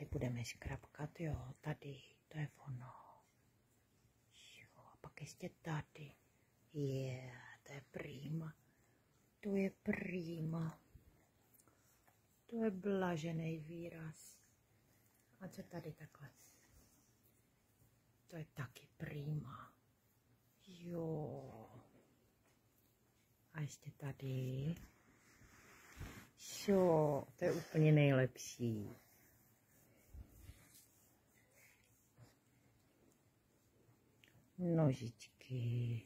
tady budeme škrapkat, jo, tady, to je ono. Jo, a pak ještě tady. To je prima. To je prima. To je blažený výraz. A co tady takhle? To je taky prima. Jo. A ještě tady. Jo, to je úplně nejlepší. Nožičky.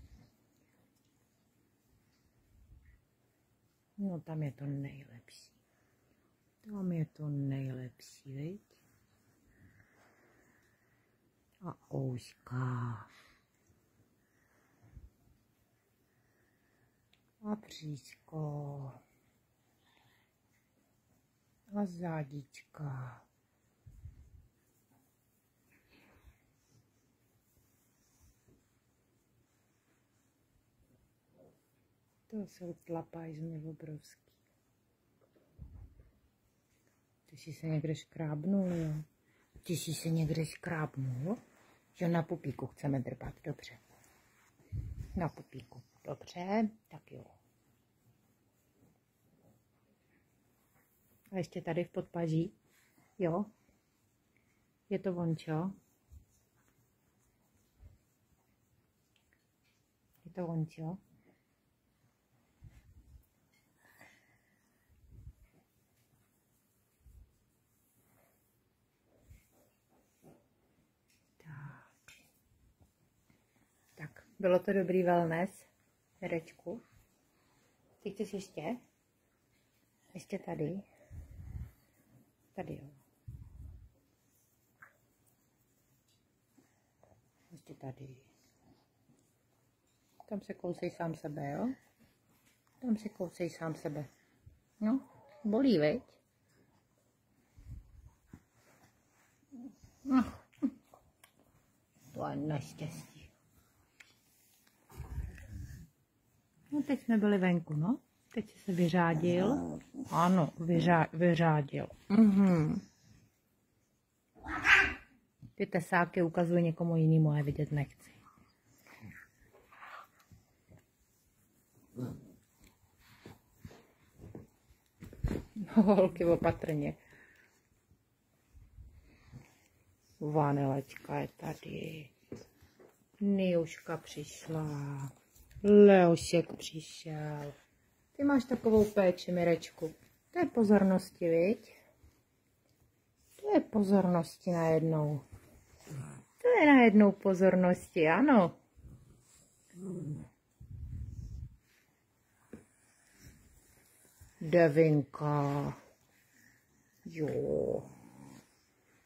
No tam je to nejlepší. Tam je to nejlepší, viď? A ouška. A bříško. A zádička. To jsou tlapajzmy obrovský. Ty jsi se někde škrábnul, jo? Ty jsi se někde škrábnul? Jo, na pupíku chceme drbat, dobře. Na pupíku, dobře, tak jo. A ještě tady v podpaží, jo? Je to vončo? Je to vončo? Tak, bylo to dobrý wellness, Mirečku. Ty chceš ještě? Ještě tady? Tady jo. Ještě tady. Tam se kousej sám sebe, jo? Tam se kousej sám sebe. No, bolí, veď? No. To je naštěstí. No teď jsme byli venku, no. Teď jsi se vyřádil. Ano, vyřádil. Ty tesáky ukazuji někomu jinému, ale vidět nechci. No, holky, opatrně. Vanilečka je tady. Niuška přišla. Leošek přišel. Ty máš takovou péči, Mirečku. To je pozornosti, viď? To je pozornosti najednou. To je najednou pozornosti, ano. Devinka. Jo.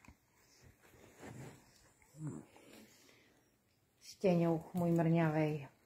Stěňouch můj mrňavej.